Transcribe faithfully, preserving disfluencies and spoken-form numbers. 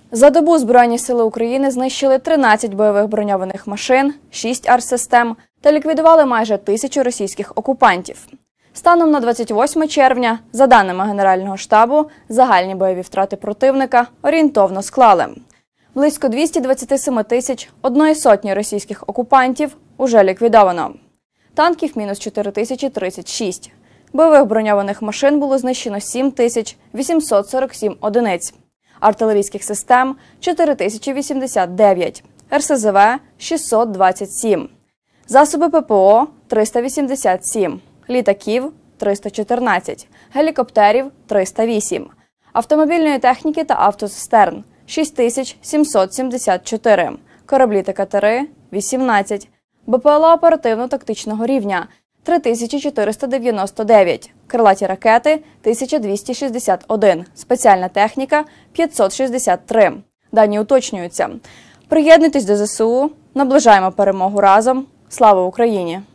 За добу Збройні сили України знищили тринадцять бойових броньованих машин, шість артсистем та ліквідували майже тисячу російських окупантів. Станом на двадцять восьме червня, за даними Генерального штабу, загальні бойові втрати противника орієнтовно склали. Близько двісті двадцять сім тисяч одної сотні російських окупантів уже ліквідовано. Танків – мінус чотири тисячі тридцять шість. Бойових броньованих машин було знищено сім тисяч вісімсот сорок сім одиниць. Артилерійських систем – чотири тисячі вісімдесят дев'ять. ер ес зе ве – шістсот двадцять сім. Засоби пе пе о – триста вісімдесят сім. Літаків – триста чотирнадцять. Гелікоптерів – триста вісім. Автомобільної техніки та автоцистерн – шість тисяч сімсот сімдесят чотири. Кораблі та катери – вісімнадцять. бе пе ел о оперативно-тактичного рівня – три тисячі чотириста дев'яносто дев'ять. Крилаті ракети – тисяча двісті шістдесят один. Спеціальна техніка – п'ятсот шістдесят три. Дані уточнюються. Приєднуйтесь до зе се у, наближаємо перемогу разом. Слава Україні!